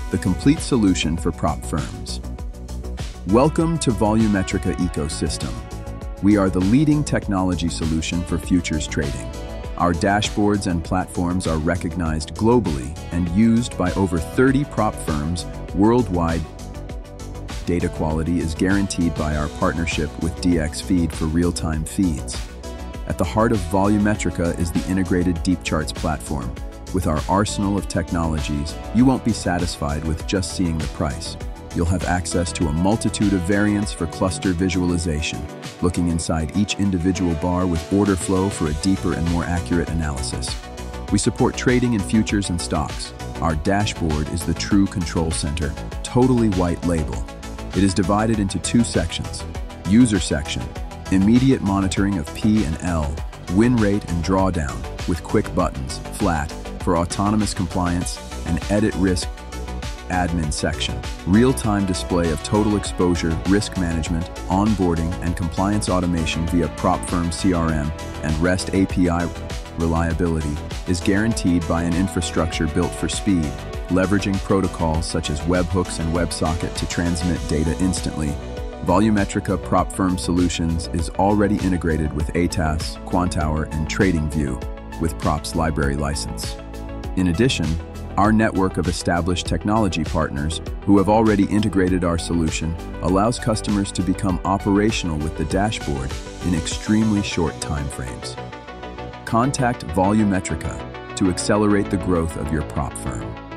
the complete solution for prop firms. Welcome to Volumetrica ecosystem. We are the leading technology solution for futures trading. Our dashboards and platforms are recognized globally and used by over 30 prop firms worldwide. Data quality is guaranteed by our partnership with DXFeed for real-time feeds. At the heart of Volumetrica is the integrated Deep Charts platform. With our arsenal of technologies, you won't be satisfied with just seeing the price. You'll have access to a multitude of variants for cluster visualization, looking inside each individual bar with order flow for a deeper and more accurate analysis. We support trading in futures and stocks. Our dashboard is the true control center, totally white label. It is divided into two sections. User section, immediate monitoring of P and L, win rate and drawdown with quick buttons, flat, for autonomous compliance, and edit risk. Admin section, real-time display of total exposure, risk management, onboarding, and compliance automation via PropFirm CRM and REST API. Reliability is guaranteed by an infrastructure built for speed, leveraging protocols such as webhooks and WebSocket to transmit data instantly. Volumetrica PropFirm Solutions is already integrated with ATAS, Quantower, and TradingView with Props library license. In addition, our network of established technology partners who have already integrated our solution allows customers to become operational with the dashboard in extremely short timeframes. Contact Volumetrica to accelerate the growth of your prop firm.